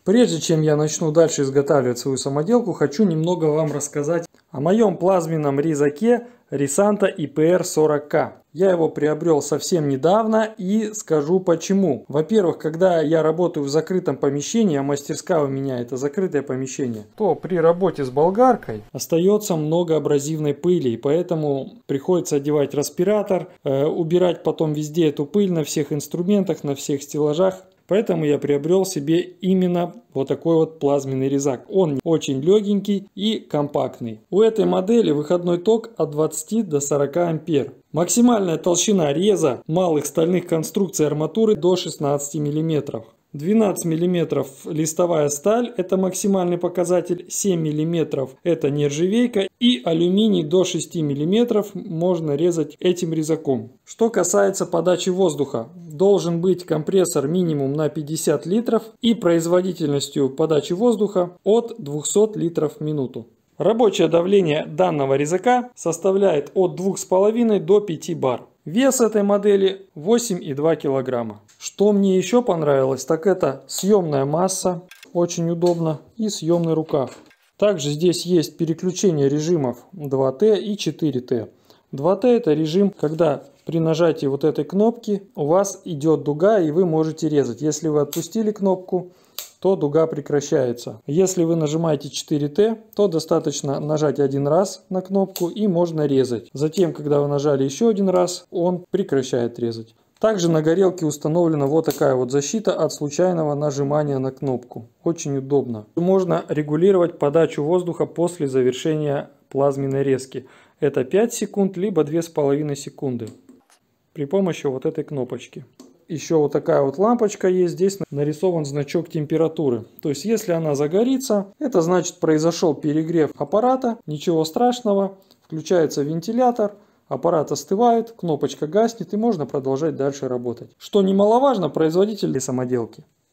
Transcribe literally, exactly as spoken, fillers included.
Прежде чем я начну дальше изготавливать свою самоделку, хочу немного вам рассказать о моем плазменном резаке Risanta и пи эр сорок ка. Я его приобрел совсем недавно и скажу почему. Во-первых, когда я работаю в закрытом помещении, а мастерская у меня это закрытое помещение, то при работе с болгаркой остается много абразивной пыли, и поэтому приходится одевать респиратор, э, убирать потом везде эту пыль на всех инструментах, на всех стеллажах. Поэтому я приобрел себе именно вот такой вот плазменный резак. Он очень легенький и компактный. У этой модели выходной ток от двадцати до сорока ампер. Максимальная толщина реза малых стальных конструкций арматуры до шестнадцати миллиметров. двенадцать миллиметров листовая сталь, это максимальный показатель, семь миллиметров это нержавейка, и алюминий до шести миллиметров можно резать этим резаком. Что касается подачи воздуха, должен быть компрессор минимум на пятьдесят литров и производительностью подачи воздуха от двухсот литров в минуту. Рабочее давление данного резака составляет от двух с половиной до пяти бар. Вес этой модели восемь и два килограмма. Что мне еще понравилось, так это съемная масса, очень удобно, и съемный рукав. Также здесь есть переключение режимов два тэ и четыре тэ. два тэ это режим, когда при нажатии вот этой кнопки у вас идет дуга и вы можете резать. Если вы отпустили кнопку, то дуга прекращается. Если вы нажимаете четыре тэ, то достаточно нажать один раз на кнопку и можно резать. Затем, когда вы нажали еще один раз, он прекращает резать. Также на горелке установлена вот такая вот защита от случайного нажимания на кнопку. Очень удобно. Можно регулировать подачу воздуха после завершения плазменной резки. Это пять секунд, либо две с половиной секунды. При помощи вот этой кнопочки. Еще вот такая вот лампочка есть. Здесь нарисован значок температуры. То есть, если она загорится, это значит произошел перегрев аппарата. Ничего страшного. Включается вентилятор. Аппарат остывает, кнопочка гаснет и можно продолжать дальше работать. Что немаловажно, производитель самоделки